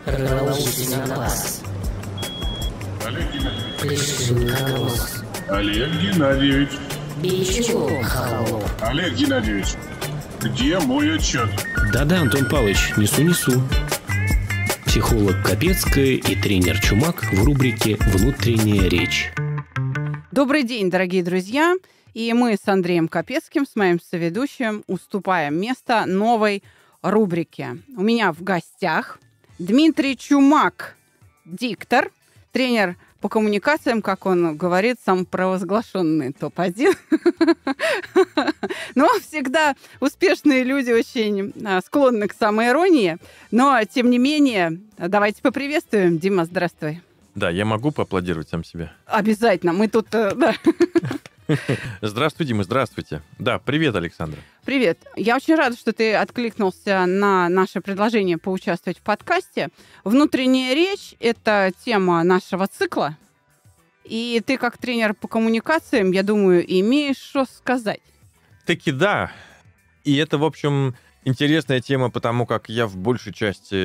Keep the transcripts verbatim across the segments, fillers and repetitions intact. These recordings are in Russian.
Продолжительный класс. Олег Геннадьевич. Плешинка-нос. Олег Геннадьевич. Бичок холоп. Олег Геннадьевич, где мой отчет? Да-да, Антон Павлович, несу-несу. Психолог Капецкая и тренер Чумак в рубрике «Внутренняя речь». Добрый день, дорогие друзья. И мы с Андреем Капецким, с моим соведущим, уступаем место новой рубрике. У меня в гостях Дмитрий Чумак, диктор, тренер по коммуникациям, как он говорит, самопровозглашенный топ один. Но всегда успешные люди очень склонны к самоиронии. Но, тем не менее, давайте поприветствуем. Дима, здравствуй. Да, я могу поаплодировать сам себе? Обязательно. Мы тут... Да. Здравствуй, Дима, здравствуйте. Да, привет, Александра. Привет. Я очень рада, что ты откликнулся на наше предложение поучаствовать в подкасте. Внутренняя речь – это тема нашего цикла. И ты, как тренер по коммуникациям, я думаю, имеешь что сказать. Таки да. И это, в общем, интересная тема, потому как я в большей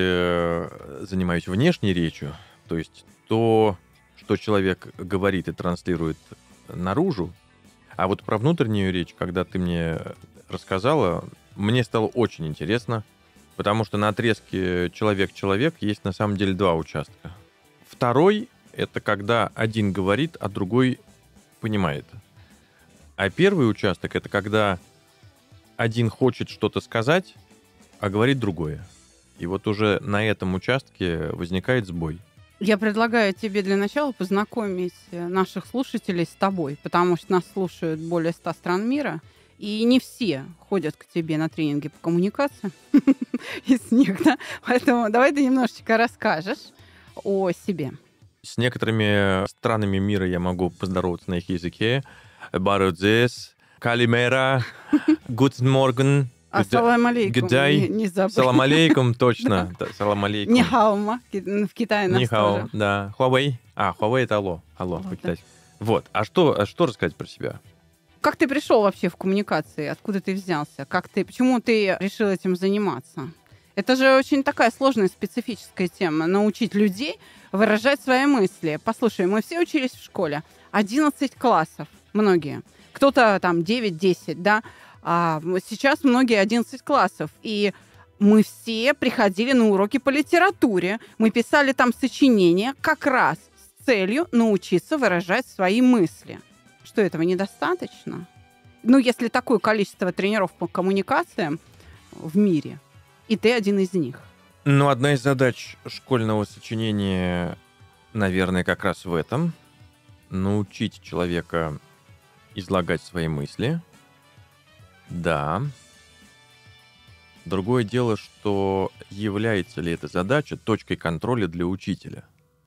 части занимаюсь внешней речью. То есть то, что человек говорит и транслирует наружу. А вот про внутреннюю речь, когда ты мне рассказала, мне стало очень интересно, потому что на отрезке человек-человек есть на самом деле два участка. Второй — это когда один говорит, а другой понимает. А первый участок — это когда один хочет что-то сказать, а говорит другое. И вот уже на этом участке возникает сбой. Я предлагаю тебе для начала познакомить наших слушателей с тобой, потому что нас слушают более ста стран мира, и не все ходят к тебе на тренинги по коммуникации из них, да? Поэтому давай ты немножечко расскажешь о себе. С некоторыми странами мира я могу поздороваться на их языке. Барудзес, Калимера, Гутен Морген. Ассалам алейкум. Гудай. Не, не забудь. Салам алейкум, точно. Да. Салам алейкум. Нихаума. В Китае нас Нихао, тоже. да. Хуавей. А, Хуавей — это алло. Алло, Вот, по-китайски. Вот. А что, а что рассказать про себя? Как ты пришел вообще в коммуникации? Откуда ты взялся? Как ты, почему ты решил этим заниматься? Это же очень такая сложная, специфическая тема. Научить людей выражать свои мысли. Послушай, мы все учились в школе. одиннадцать классов. Многие. Кто-то там девять-десять, да? А сейчас многие одиннадцать классов. И мы все приходили на уроки по литературе. Мы писали там сочинения как раз с целью научиться выражать свои мысли. Что, этого недостаточно? Ну, если такое количество тренеров по коммуникациям в мире, и ты один из них. Ну, одна из задач школьного сочинения, наверное, как раз в этом. Научить человека излагать свои мысли. Да. Другое дело, что является ли эта задача точкой контроля для учителя?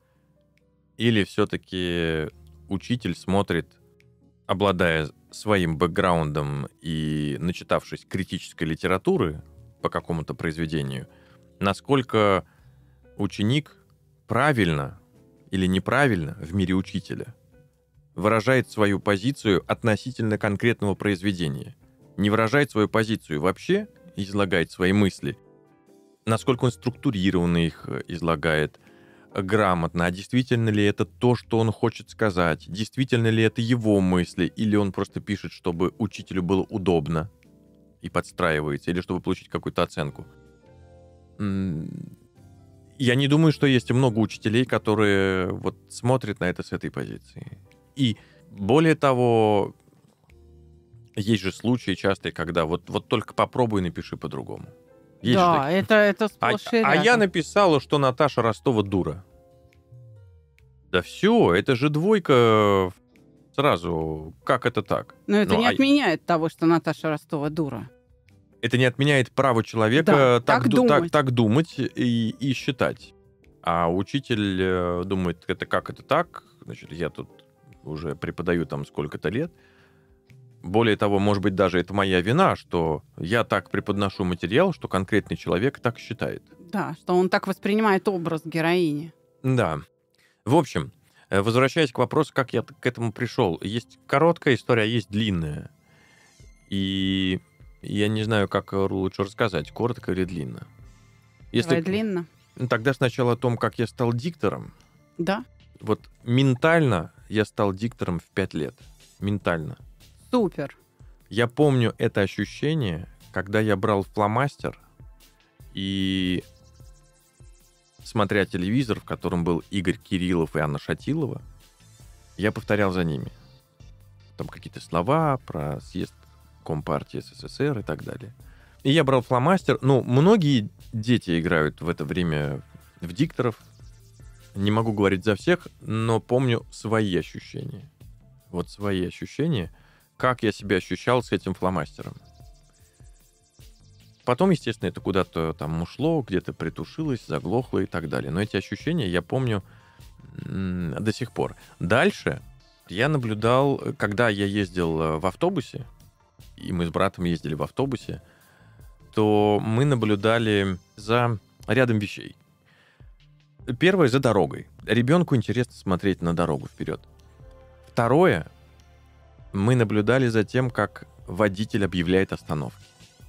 Или все-таки учитель смотрит, обладая своим бэкграундом и начитавшись критической литературы по какому-то произведению, насколько ученик правильно или неправильно в мире учителя выражает свою позицию относительно конкретного произведения. Не выражает свою позицию вообще, излагает свои мысли, насколько он структурированно их излагает, грамотно, а действительно ли это то, что он хочет сказать, действительно ли это его мысли, или он просто пишет, чтобы учителю было удобно и подстраивается, или чтобы получить какую-то оценку. Я не думаю, что есть много учителей, которые вот смотрят на это с этой позиции. И более того, есть же случаи частые, когда вот, вот только попробуй, напиши по-другому. Есть да, это, это сплошь а, и а рядом. я написала, что Наташа Ростова дура. Да все, это же двойка сразу. Как это так? Но это ну, не а... отменяет того, что Наташа Ростова дура. Это не отменяет право человека да, так, так, ду- думать. так, так думать и, и считать. А учитель э, думает, это как это так? Значит, я тут уже преподаю там сколько-то лет. Более того, может быть, даже это моя вина, что я так преподношу материал, что конкретный человек так считает. Да, что он так воспринимает образ героини. Да. В общем, возвращаясь к вопросу, как я к этому пришел. Есть короткая история, а есть длинная. И я не знаю, как лучше рассказать, коротко или длинно. Если... Давай длинно. Тогда сначала о том, как я стал диктором. Да? Вот ментально я стал диктором в пять лет. Ментально. Супер. Я помню это ощущение, когда я брал фломастер и, смотря телевизор, в котором был Игорь Кириллов и Анна Шатилова, я повторял за ними. Там какие-то слова про съезд Компартии СССР и так далее. И я брал фломастер. Ну, многие дети играют в это время в дикторов. Не могу говорить за всех, но помню свои ощущения. Вот свои ощущения, как я себя ощущал с этим фломастером. Потом, естественно, это куда-то там ушло, где-то притушилось, заглохло и так далее. Но эти ощущения я помню м- до сих пор. Дальше я наблюдал, когда я ездил в автобусе, и мы с братом ездили в автобусе, то мы наблюдали за рядом вещей. Первое — за дорогой. Ребенку интересно смотреть на дорогу вперед. Второе — мы наблюдали за тем, как водитель объявляет остановки.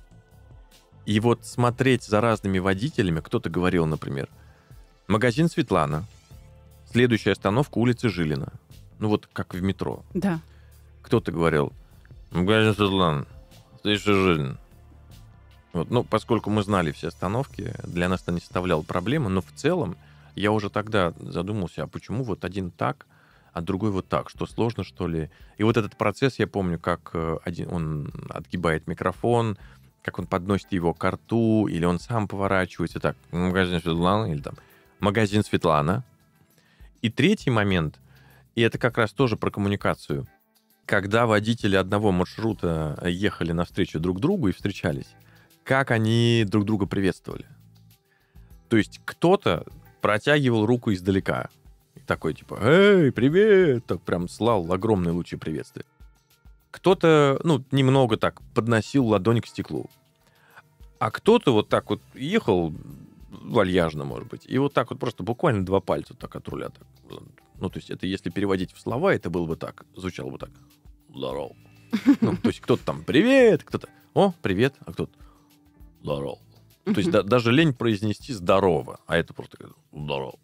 И вот смотреть за разными водителями, кто-то говорил, например, магазин Светлана, следующая остановка улица Жилина. Ну вот как в метро. Да. Кто-то говорил, магазин Светлана, следующая Жилина. Вот, ну, поскольку мы знали все остановки, для нас это не составляло проблемы, но в целом я уже тогда задумался, а почему вот один так, а другой вот так, что сложно, что ли? И вот этот процесс, я помню, как один, он отгибает микрофон, как он подносит его к рту, или он сам поворачивается так, магазин Светлана, или там магазин Светлана. И третий момент, и это как раз тоже про коммуникацию, когда водители одного маршрута ехали навстречу друг другу и встречались, как они друг друга приветствовали. То есть кто-то протягивал руку издалека. И такой типа, эй, привет! Так прям слал огромные лучи приветствия. Кто-то, ну, немного так подносил ладонь к стеклу. А кто-то вот так вот ехал вальяжно, может быть, и вот так вот просто буквально два пальца так от руля. Так. Ну, то есть это если переводить в слова, это было бы так, звучало бы так. Здорово. Ну, то есть кто-то там привет, кто-то, о, привет, а кто-то здорово. То есть да, даже лень произнести здорово, а это просто здорово.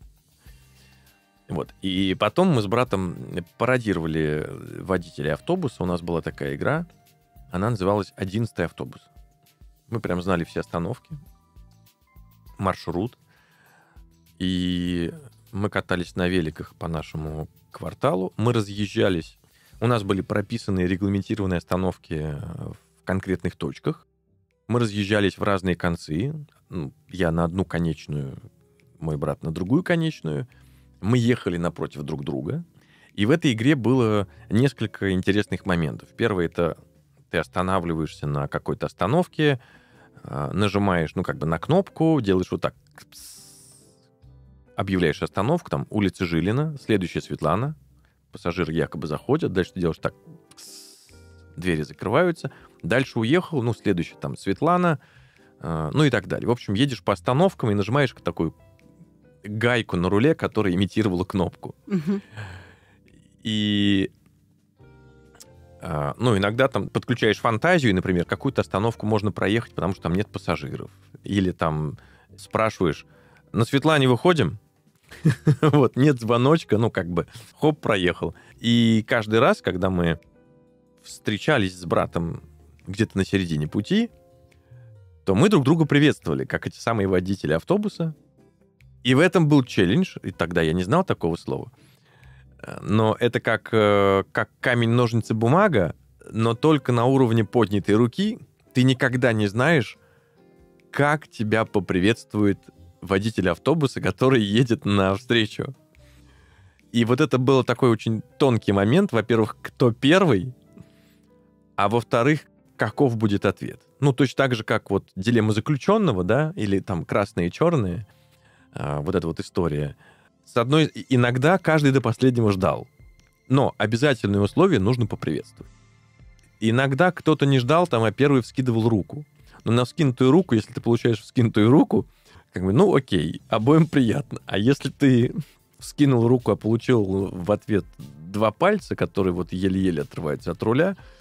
Вот. И потом мы с братом пародировали водителей автобуса. У нас была такая игра. Она называлась «Одиннадцатый автобус». Мы прям знали все остановки, маршрут. И мы катались на великах по нашему кварталу. Мы разъезжались. У нас были прописаны регламентированные остановки в конкретных точках. Мы разъезжались в разные концы. Я на одну конечную, мой брат на другую конечную. Мы ехали напротив друг друга. И в этой игре было несколько интересных моментов. Первый — это ты останавливаешься на какой-то остановке, нажимаешь, ну, как бы на кнопку, делаешь вот так, объявляешь остановку, там, улица Жилина, следующая Светлана, пассажиры якобы заходят, дальше ты делаешь так, двери закрываются, дальше уехал, ну, следующая там Светлана, ну и так далее. В общем, едешь по остановкам и нажимаешь такую гайку на руле, которая имитировала кнопку. Угу. И, ну, иногда там подключаешь фантазию, и, например, какую-то остановку можно проехать, потому что там нет пассажиров. Или там спрашиваешь, на Светлане выходим? Вот, нет звоночка, ну, как бы, хоп, проехал. И каждый раз, когда мы встречались с братом где-то на середине пути, то мы друг друга приветствовали, как эти самые водители автобуса. И в этом был челлендж, и тогда я не знал такого слова. Но это как, как камень, ножницы, бумага, но только на уровне поднятой руки. Ты никогда не знаешь, как тебя поприветствует водитель автобуса, который едет навстречу. И вот это был такой очень тонкий момент. Во-первых, кто первый, а во-вторых, каков будет ответ. Ну, точно так же, как вот дилемма заключенного, да, или там красные и черные, а, вот эта вот история. С одной, иногда каждый до последнего ждал. Но обязательное условие — нужно поприветствовать. Иногда кто-то не ждал, там, а первый вскидывал руку. Но на вскинутую руку, если ты получаешь вскинутую руку, как бы, ну, окей, обоим приятно. А если ты вскинул руку, а получил в ответ два пальца, которые вот еле-еле отрываются от руля,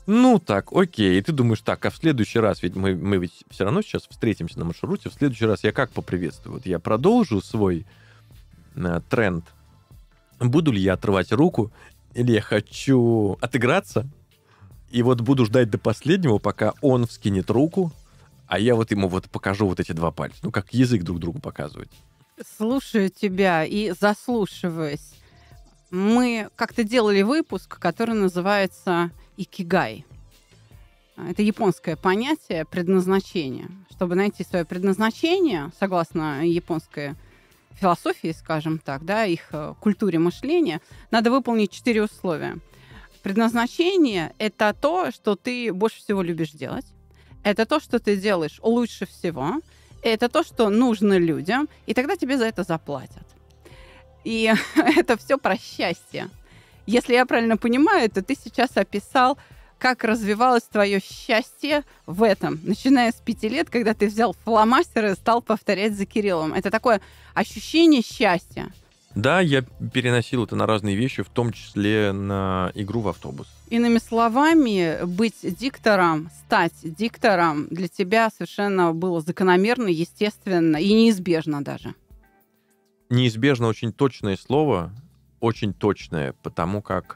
Ну так, окей. И ты думаешь, так, а в следующий раз, ведь мы, мы ведь все равно сейчас встретимся на маршруте, в следующий раз я как поприветствую? Вот я продолжу свой э, тренд. Буду ли я отрывать руку, или я хочу отыграться, и вот буду ждать до последнего, пока он вскинет руку, а я вот ему вот покажу вот эти два пальца. Ну, как язык друг другу показывать. Слушаю тебя и заслушиваясь. Мы как-то делали выпуск, который называется «Икигай». Это японское понятие предназначения. Чтобы найти свое предназначение, согласно японской философии, скажем так, да, их культуре мышления, надо выполнить четыре условия. Предназначение – это то, что ты больше всего любишь делать. Это то, что ты делаешь лучше всего. Это то, что нужно людям. И тогда тебе за это заплатят. И это все про счастье. Если я правильно понимаю, то ты сейчас описал, как развивалось твое счастье в этом, начиная с пяти лет, когда ты взял фломастер и стал повторять за Кириллом. Это такое ощущение счастья. Да, я переносил это на разные вещи, в том числе на игру в автобус. Иными словами, быть диктором, стать диктором для тебя совершенно было закономерно, естественно и неизбежно даже. Неизбежно очень точное слово, очень точное, потому как,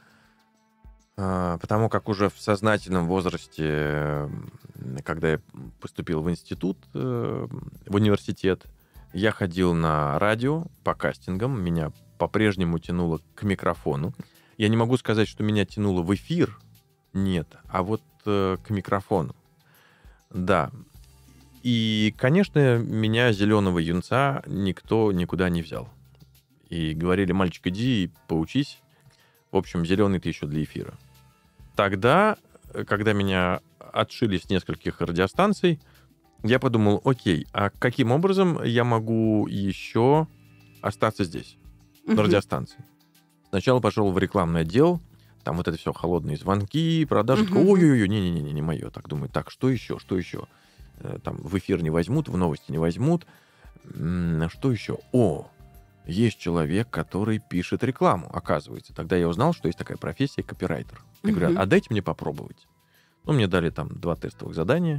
э, потому как уже в сознательном возрасте, когда я поступил в институт, э, в университет, я ходил на радио по кастингам, меня по-прежнему тянуло к микрофону. Я не могу сказать, что меня тянуло в эфир, нет, а вот э, к микрофону. Да. И, конечно, меня, зеленого юнца, никто никуда не взял. И говорили: мальчик, иди и поучись. В общем, зеленый ты еще для эфира. Тогда, когда меня отшили с нескольких радиостанций, я подумал: окей, а каким образом я могу еще остаться здесь, на радиостанции? Сначала пошел в рекламный отдел, там вот это все, холодные звонки, продажи. Uh-huh. Ой-ой-ой, не-не-не, не мое. Так думаю, так, что еще, что еще? Там в эфир не возьмут, в новости не возьмут. Что еще? О, есть человек, который пишет рекламу, оказывается. Тогда я узнал, что есть такая профессия копирайтер. Я uh-huh. говорю: а дайте мне попробовать. Ну, мне дали там два тестовых задания.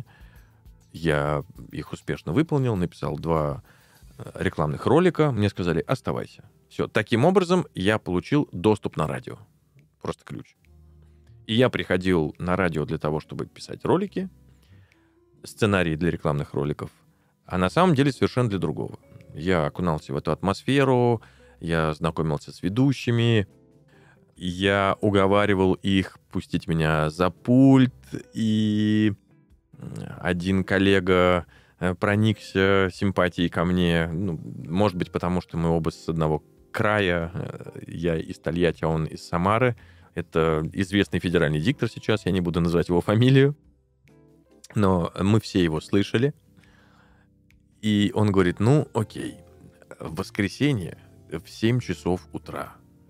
Я их успешно выполнил, написал два рекламных ролика. Мне сказали: оставайся. Все. Таким образом, я получил доступ на радио. Просто ключ. И я приходил на радио для того, чтобы писать ролики, сценарии для рекламных роликов, а на самом деле совершенно для другого. Я окунался в эту атмосферу, я знакомился с ведущими, я уговаривал их пустить меня за пульт, и один коллега проникся симпатией ко мне, ну, может быть, потому что мы оба с одного края, я из Тольятти, а он из Самары. Это известный федеральный диктор сейчас, я не буду называть его фамилию, но мы все его слышали. И он говорит: ну, окей, в воскресенье в семь часов утра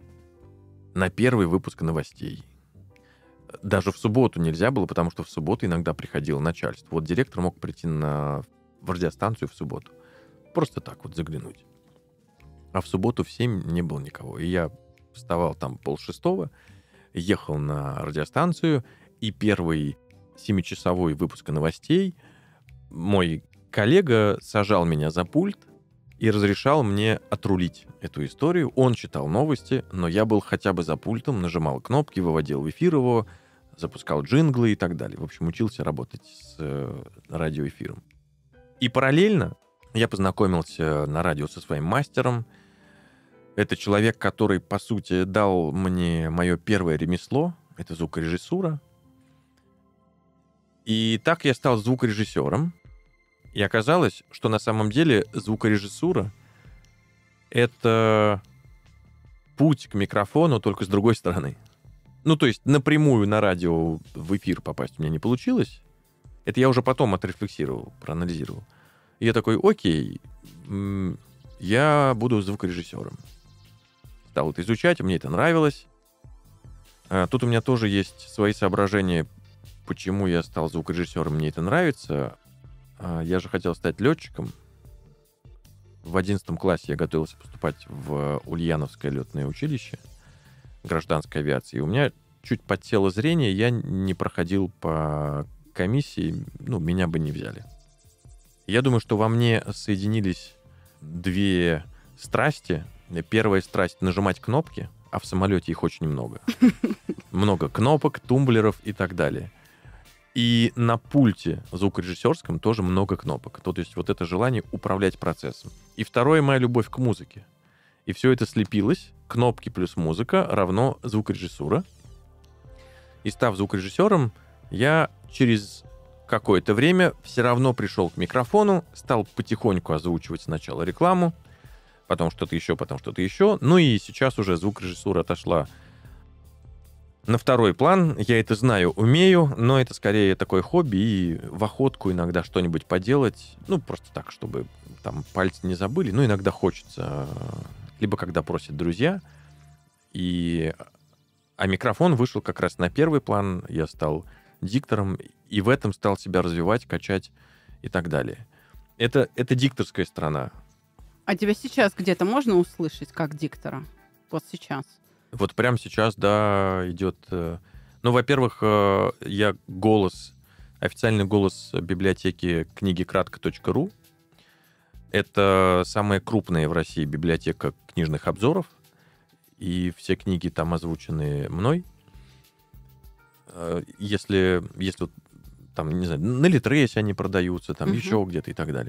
на первый выпуск новостей. Даже в субботу нельзя было, потому что в субботу иногда приходило начальство. Вот директор мог прийти на, в радиостанцию в субботу. Просто так вот заглянуть. А в субботу в семь не было никого. И я вставал там полшестого, ехал на радиостанцию, и первый семичасовой выпуск новостей мой коллега сажал меня за пульт и разрешал мне отрулить эту историю. Он читал новости, но я был хотя бы за пультом, нажимал кнопки, выводил в эфир его, запускал джинглы и так далее. В общем, учился работать с э, радиоэфиром. И параллельно я познакомился на радио со своим мастером. Это человек, который, по сути, дал мне мое первое ремесло. Это звукорежиссура. И так я стал звукорежиссером. И оказалось, что на самом деле звукорежиссура — это путь к микрофону, только с другой стороны. Ну, то есть напрямую на радио в эфир попасть у меня не получилось. Это я уже потом отрефлексировал, проанализировал. И я такой: окей, я буду звукорежиссером. Стал это изучать, мне это нравилось. А тут у меня тоже есть свои соображения, почему я стал звукорежиссером, мне это нравится. Я же хотел стать летчиком. В одиннадцатом классе я готовился поступать в Ульяновское летное училище гражданской авиации. И у меня чуть подсело зрение, я не проходил по комиссии, ну, меня бы не взяли. Я думаю, что во мне соединились две страсти. Первая страсть — нажимать кнопки, а в самолете их очень много. Много кнопок, тумблеров и так далее. И на пульте звукорежиссерском тоже много кнопок. То есть вот это желание управлять процессом. И второе — моя любовь к музыке. И все это слепилось. Кнопки плюс музыка равно звукорежиссура. И став звукорежиссером, я через какое-то время все равно пришел к микрофону, стал потихоньку озвучивать сначала рекламу, потом что-то еще, потом что-то еще. Ну и сейчас уже звукорежиссура отошла на второй план. Я это знаю, умею, но это скорее такое хобби, и в охотку иногда что-нибудь поделать. Ну, просто так, чтобы там пальцы не забыли. Ну, иногда хочется. Либо когда просят друзья. И... А микрофон вышел как раз на первый план. Я стал диктором, и в этом стал себя развивать, качать и так далее. Это, это дикторская сторона. А тебя сейчас где-то можно услышать как диктора? Вот сейчас. Вот прямо сейчас, да, идет... Ну, во-первых, я голос, официальный голос библиотеки книгикратко точка ру. Это самая крупная в России библиотека книжных обзоров. И все книги там озвучены мной. Если, если там, не знаю, на Литресе они продаются, там uh-huh. еще где-то и так далее.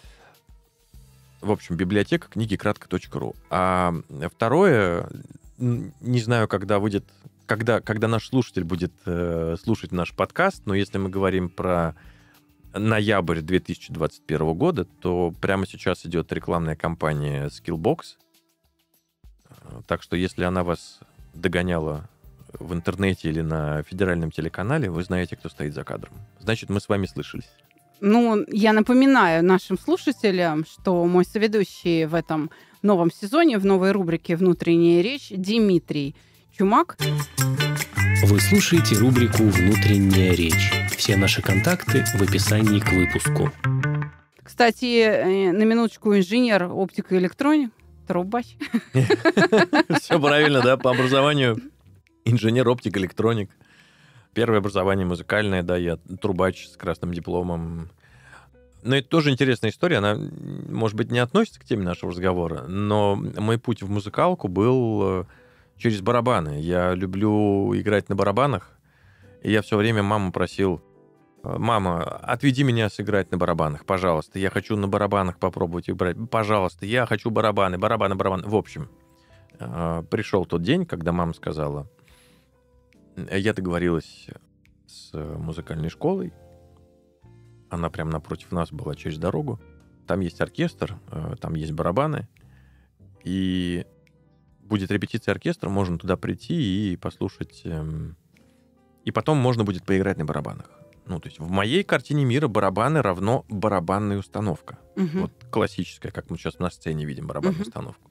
В общем, библиотека книгикратко точка ру. А второе, не знаю, когда выйдет, когда, когда наш слушатель будет э, слушать наш подкаст, но если мы говорим про ноябрь две тысячи двадцать первого года, то прямо сейчас идет рекламная кампания Skillbox. Так что если она вас догоняла в интернете или на федеральном телеканале, вы знаете, кто стоит за кадром. Значит, мы с вами слышались. Ну, я напоминаю нашим слушателям, что мой соведущий в этом новом сезоне, в новой рубрике «Внутренняя речь» Дмитрий Чумак. Вы слушаете рубрику «Внутренняя речь». Все наши контакты в описании к выпуску. Кстати, на минуточку, инженер оптика и электроник, трубач. Все правильно, да, по образованию инженер оптик электроник. Первое образование музыкальное, да, я трубач с красным дипломом. Но это тоже интересная история, она, может быть, не относится к теме нашего разговора, но мой путь в музыкалку был через барабаны. Я люблю играть на барабанах, и я все время маму просил: мама, отведи меня сыграть на барабанах, пожалуйста, я хочу на барабанах попробовать играть, пожалуйста, я хочу барабаны, барабаны, барабаны. В общем, пришел тот день, когда мама сказала: я договорилась с музыкальной школой. Она прямо напротив нас была, через дорогу. Там есть оркестр, там есть барабаны. И будет репетиция оркестра, можно туда прийти и послушать. И потом можно будет поиграть на барабанах. Ну, то есть в моей картине мира барабаны равно барабанная установка. Uh-huh. Вот классическая, как мы сейчас на сцене видим барабанную uh-huh. установку.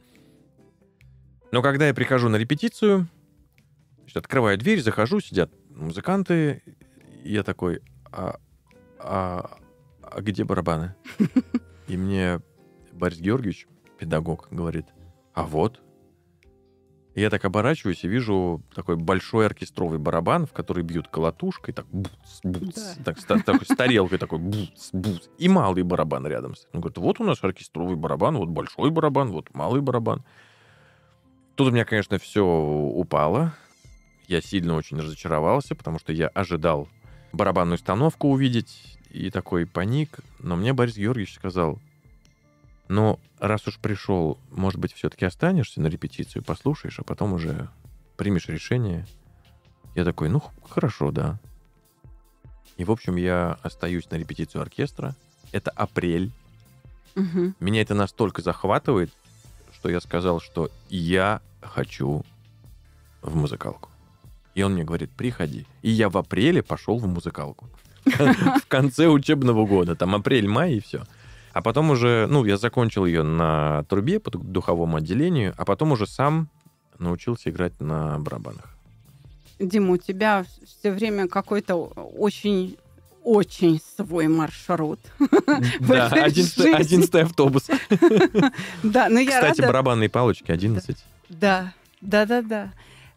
Но когда я прихожу на репетицию... Значит, открываю дверь, захожу, сидят музыканты, и я такой: а, а, а где барабаны? И мне Борис Георгиевич, педагог, говорит: а вот. И я так оборачиваюсь и вижу такой большой оркестровый барабан, в который бьют колотушкой, так, буц, буц, да. так, с, так, с тарелкой такой, буц, буц, и малый барабан рядом. Он говорит: вот у нас оркестровый барабан, вот большой барабан, вот малый барабан. Тут у меня, конечно, все упало. Я сильно очень разочаровался, потому что я ожидал барабанную установку увидеть, и такой паник. Но мне Борис Георгиевич сказал: ну, раз уж пришел, может быть, все-таки останешься на репетицию, послушаешь, а потом уже примешь решение. Я такой: ну, хорошо, да. И, в общем, я остаюсь на репетицию оркестра. Это апрель. Угу. Меня это настолько захватывает, что я сказал, что я хочу в музыкалку. И он мне говорит: приходи. И я в апреле пошел в музыкалку. В конце учебного года. Там апрель-май и все. А потом уже, ну, я закончил ее на трубе по духовому отделению, а потом уже сам научился играть на барабанах. Дима, у тебя все время какой-то очень... очень свой маршрут. Да, одиннадцатый автобус. Да, но я Кстати, барабанные палочки одиннадцать. Да, да, да, да.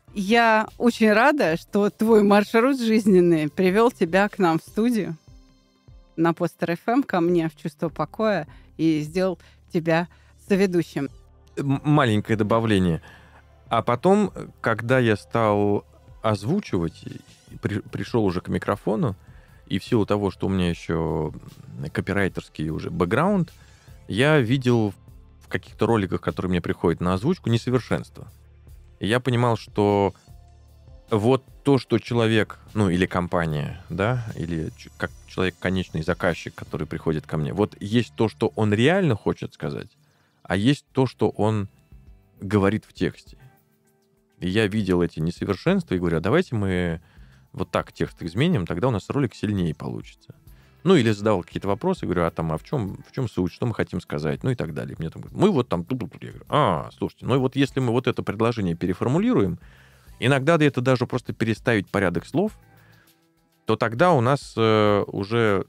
Я очень рада, что твой маршрут жизненный привел тебя к нам в студию на Постер эф эм, ко мне в «Чувство покоя» и сделал тебя соведущим. М- Маленькое добавление. А потом, когда я стал озвучивать, и при- пришел уже к микрофону, и в силу того, что у меня еще копирайтерский уже бэкграунд, я видел в каких-то роликах, которые мне приходят на озвучку, несовершенство. И я понимал, что вот то, что человек, ну, или компания, да, или ч- как человек, конечный заказчик, который приходит ко мне, вот есть то, что он реально хочет сказать, а есть то, что он говорит в тексте. И я видел эти несовершенства и говорю, а давайте мы вот так текст изменим, тогда у нас ролик сильнее получится. Ну, или задавал какие-то вопросы, говорю, а там, а в чем, в чем суть, что мы хотим сказать, ну и так далее. Мне там говорят, мы вот там, тут-тут-тут. Я говорю, а, слушайте, ну и вот если мы вот это предложение переформулируем, иногда это даже просто переставить порядок слов, то тогда у нас э, уже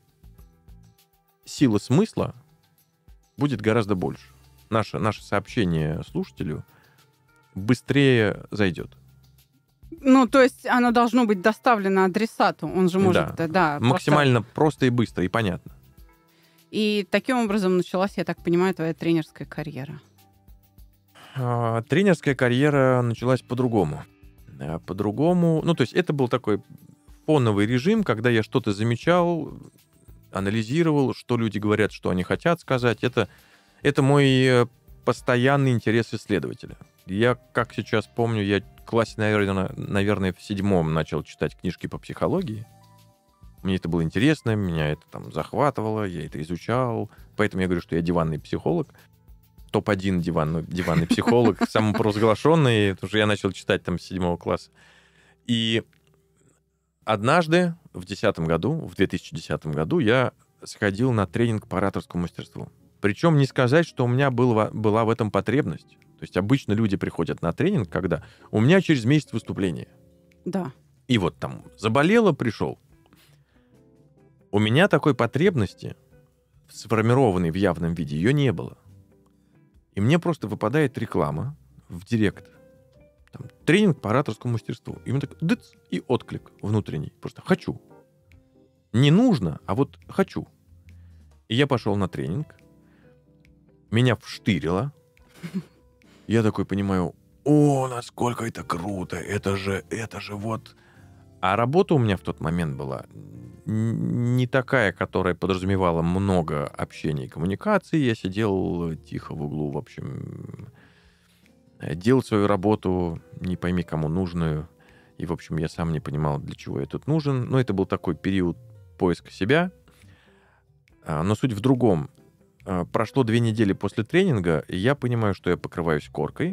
сила смысла будет гораздо больше. Наше, наше сообщение слушателю быстрее зайдет. Ну, то есть оно должно быть доставлено адресату. Он же может, да, да максимально просто... просто и быстро, и понятно. И таким образом началась, я так понимаю, твоя тренерская карьера. А, тренерская карьера началась по-другому. А, по-другому... Ну, то есть это был такой фоновый режим, когда я что-то замечал, анализировал, что люди говорят, что они хотят сказать. Это, это мой постоянный интерес исследователя. Я, как сейчас помню, я в классе, наверное, наверное, в седьмом начал читать книжки по психологии. Мне это было интересно, меня это там захватывало, я это изучал. Поэтому я говорю, что я диванный психолог. топ один диванный, диванный психолог, самопровозглашенный, потому что я начал читать там с седьмого класса. И однажды, в десятом году, в две тысячи десятом году, я сходил на тренинг по ораторскому мастерству. Причем не сказать, что у меня было, была в этом потребность. То есть обычно люди приходят на тренинг, когда у меня через месяц выступление. Да. И вот там заболело, пришел. У меня такой потребности, сформированной в явном виде, ее не было. И мне просто выпадает реклама в директ. Там, тренинг по ораторскому мастерству. И мне так дыц, и отклик внутренний. Просто хочу. Не нужно, а вот хочу. И я пошел на тренинг. Меня вштырило. Я такой понимаю, о, насколько это круто, это же, это же вот... А работа у меня в тот момент была не такая, которая подразумевала много общения и коммуникации. Я сидел тихо в углу, в общем, делал свою работу, не пойми кому нужную. И, в общем, я сам не понимал, для чего я тут нужен. Но это был такой период поиска себя. Но суть в другом. Прошло две недели после тренинга, и я понимаю, что я покрываюсь коркой.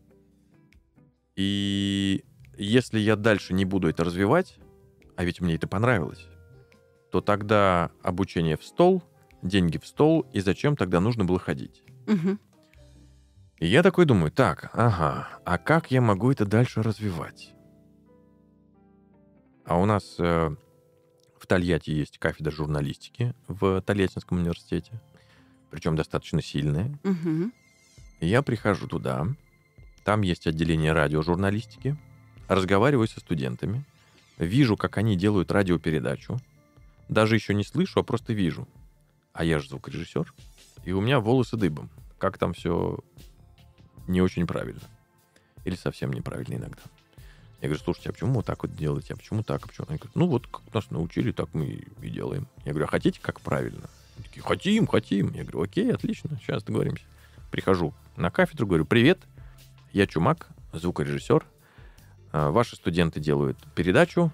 И если я дальше не буду это развивать, а ведь мне это понравилось, то тогда обучение в стол, деньги в стол, и зачем тогда нужно было ходить? Угу. И я такой думаю, так, ага, а как я могу это дальше развивать? А у нас э, в Тольятти есть кафедра журналистики в Тольяттинском университете, причем достаточно сильная. Угу. И я прихожу туда, там есть отделение радиожурналистики, разговариваю со студентами, вижу, как они делают радиопередачу, даже еще не слышу, а просто вижу. А я же звукорежиссер, и у меня волосы дыбом. Как там все не очень правильно. Или совсем неправильно иногда. Я говорю, слушайте, а почему вот так вот делаете? А почему так? А почему? Они говорят, ну вот как нас научили, так мы и делаем. Я говорю, а хотите как правильно? Они такие, хотим, хотим. Я говорю, окей, отлично, сейчас договоримся. Прихожу на кафедру, говорю, привет, я Чумак, звукорежиссер. Ваши студенты делают передачу,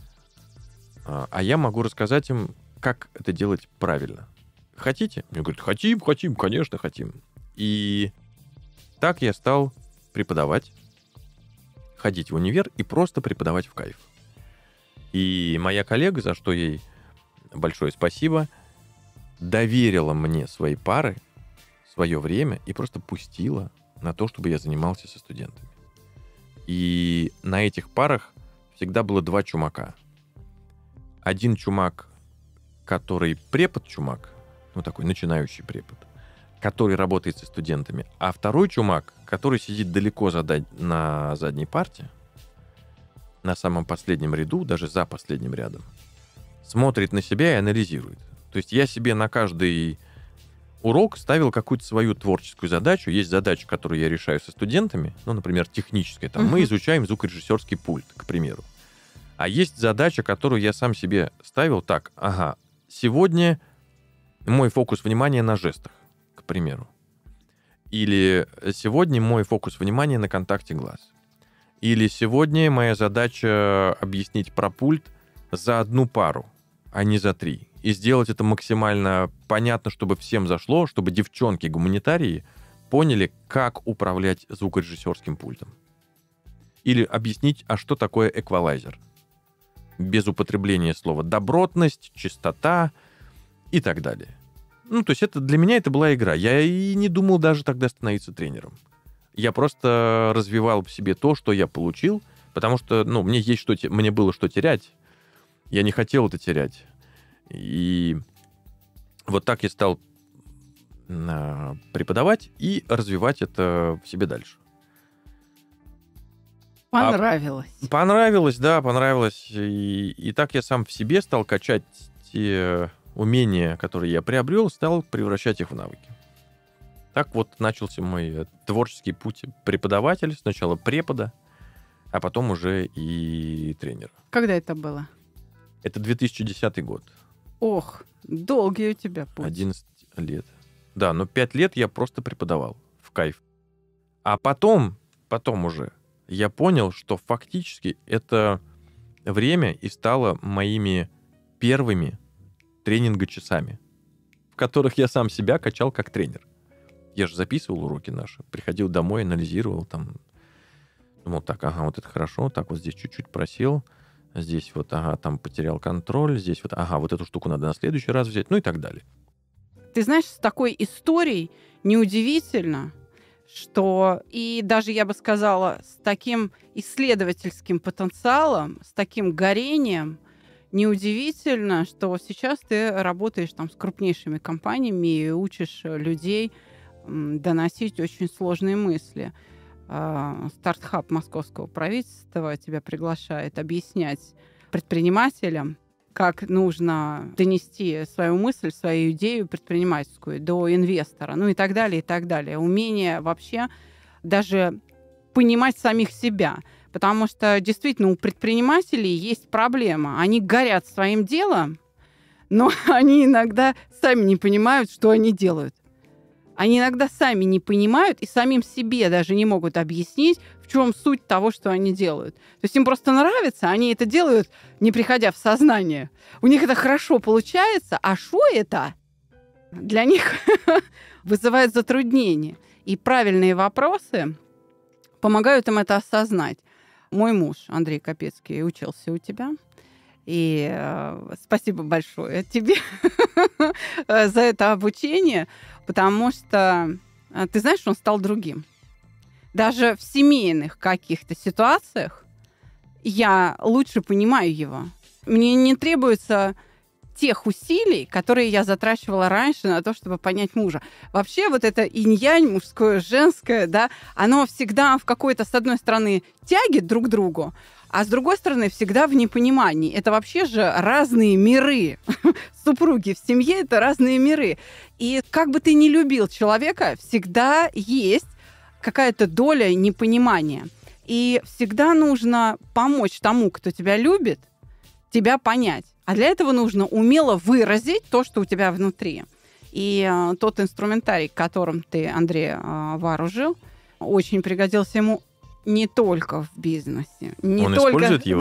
а я могу рассказать им, как это делать правильно. Хотите? Мне говорят, хотим, хотим, конечно, хотим. И так я стал преподавать, ходить в универ и просто преподавать в кайф. И моя коллега, за что ей большое спасибо, доверила мне свои пары, свое время и просто пустила на то, чтобы я занимался со студентами. И на этих парах всегда было два чумака. Один чумак, который препод-чумак, ну такой начинающий препод, который работает со студентами, а второй чумак, который сидит далеко задать, на задней парте на самом последнем ряду, даже за последним рядом, смотрит на себя и анализирует. То есть я себе на каждый урок ставил какую-то свою творческую задачу. Есть задача, которую я решаю со студентами, ну, например, техническая. Там, uh-huh. Мы изучаем звукорежиссерский пульт, к примеру. А есть задача, которую я сам себе ставил так. Ага, сегодня мой фокус внимания на жестах, к примеру. Или сегодня мой фокус внимания на контакте глаз. Или сегодня моя задача объяснить про пульт за одну пару, а не за три. И сделать это максимально понятно, чтобы всем зашло, чтобы девчонки-гуманитарии поняли, как управлять звукорежиссерским пультом. Или объяснить, а что такое эквалайзер. Без употребления слова добротность, чистота и так далее. Ну, то есть это, для меня это была игра. Я и не думал даже тогда становиться тренером. Я просто развивал в себе то, что я получил, потому что, ну, мне есть что, мне было что терять. Я не хотел это терять. И вот так я стал преподавать и развивать это в себе дальше. Понравилось. А, понравилось, да, понравилось. И, и так я сам в себе стал качать те умения, которые я приобрел, стал превращать их в навыки. Так вот начался мой творческий путь преподавателя. Сначала препода, а потом уже и тренера. Когда это было? Это две тысячи десятый год. Ох, долгий у тебя путь. одиннадцать лет. Да, но пять лет я просто преподавал в кайф. А потом, потом уже я понял, что фактически это время и стало моими первыми тренинго-часами, в которых я сам себя качал как тренер. Я же записывал уроки наши, приходил домой, анализировал, там, думал, так, ага, вот это хорошо, так, вот здесь чуть-чуть просел, здесь вот, ага, там потерял контроль, здесь вот, ага, вот эту штуку надо на следующий раз взять, ну и так далее. Ты знаешь, с такой историей неудивительно, что и даже, я бы сказала, с таким исследовательским потенциалом, с таким горением, неудивительно, что сейчас ты работаешь там с крупнейшими компаниями и учишь людей доносить очень сложные мысли. Стартхаб московского правительства тебя приглашает объяснять предпринимателям, как нужно донести свою мысль, свою идею предпринимательскую до инвестора, ну и так далее, и так далее. Умение вообще даже понимать самих себя. Потому что действительно у предпринимателей есть проблема. Они горят своим делом, но они иногда сами не понимают, что они делают. Они иногда сами не понимают и самим себе даже не могут объяснить, в чем суть того, что они делают. То есть им просто нравится, они это делают, не приходя в сознание. У них это хорошо получается, а что это? Для них вызывает затруднение. И правильные вопросы помогают им это осознать. Мой муж Андрей Капецкий учился у тебя. И э, спасибо большое тебе за это обучение, потому что, ты знаешь, он стал другим. Даже в семейных каких-то ситуациях я лучше понимаю его. Мне не требуется тех усилий, которые я затрачивала раньше на то, чтобы понять мужа. Вообще вот это инь-янь, мужское, женское, да, оно всегда в какой-то, с одной стороны, тяге друг к другу, а с другой стороны, всегда в непонимании. Это вообще же разные миры. Супруги в семье — это разные миры. И как бы ты ни любил человека, всегда есть какая-то доля непонимания. И всегда нужно помочь тому, кто тебя любит, тебя понять. А для этого нужно умело выразить то, что у тебя внутри. И э, тот инструментарий, которым ты, Андрей, э, вооружил, очень пригодился ему не только в бизнесе. Не Он только... использует его?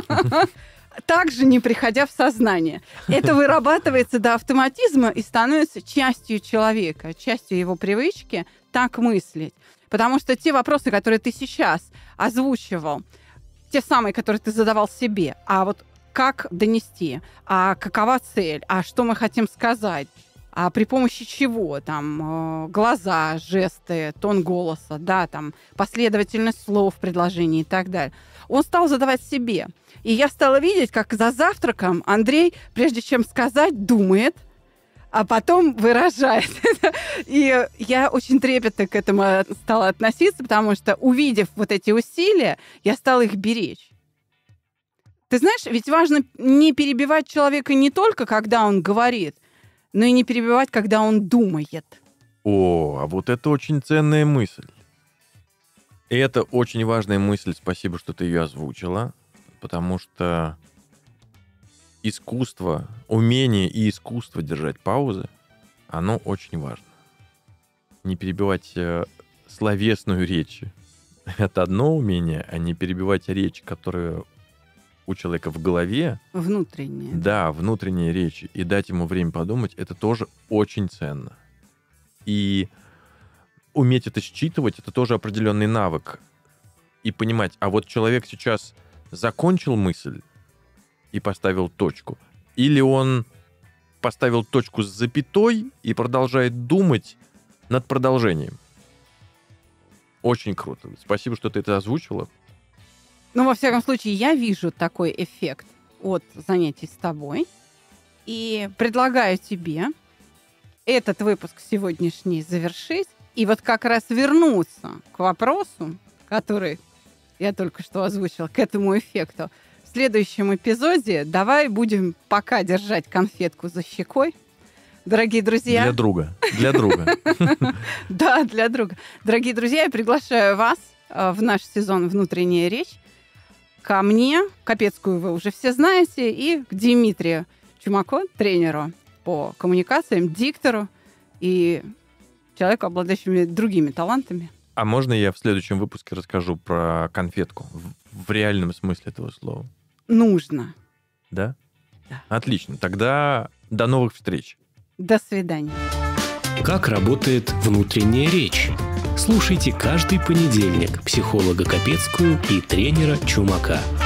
Также не приходя в сознание. Это вырабатывается до автоматизма и становится частью человека, частью его привычки так мыслить. Потому что те вопросы, которые ты сейчас озвучивал, те самые, которые ты задавал себе, а вот как донести, а какова цель, а что мы хотим сказать, а при помощи чего, там, глаза, жесты, тон голоса, да, там, последовательность слов в предложении и так далее. Он стал задавать себе. И я стала видеть, как за завтраком Андрей, прежде чем сказать, думает, а потом выражает. И я очень трепетно к этому стала относиться, потому что, увидев вот эти усилия, я стала их беречь. Ты знаешь, ведь важно не перебивать человека не только, когда он говорит, но и не перебивать, когда он думает. О, а вот это очень ценная мысль. И это очень важная мысль, спасибо, что ты ее озвучила, потому что искусство, умение и искусство держать паузы, оно очень важно. Не перебивать э, словесную речь. Это одно умение, а не перебивать речь, которая у человека в голове. Внутреннее. Да, внутренние речи. И дать ему время подумать, это тоже очень ценно. И уметь это считывать, это тоже определенный навык. И понимать, а вот человек сейчас закончил мысль и поставил точку, или он поставил точку с запятой и продолжает думать над продолжением. Очень круто. Спасибо, что ты это озвучила. Ну, во всяком случае, я вижу такой эффект от занятий с тобой. И предлагаю тебе этот выпуск сегодняшний завершить. И вот как раз вернуться к вопросу, который я только что озвучила, к этому эффекту. В следующем эпизоде давай будем пока держать конфетку за щекой. Дорогие друзья... Для друга. Для друга. Да, для друга. Дорогие друзья, я приглашаю вас в наш сезон «Внутренняя речь» ко мне, Капецкую вы уже все знаете, и к Дмитрию Чумаку, тренеру по коммуникациям, диктору и человеку, обладающему другими талантами. А можно я в следующем выпуске расскажу про конфетку в, в реальном смысле этого слова? Нужно. Да? Да. Отлично. Тогда до новых встреч. До свидания. Как работает внутренняя речь? Слушайте каждый понедельник психолога Капецкую и тренера Чумака.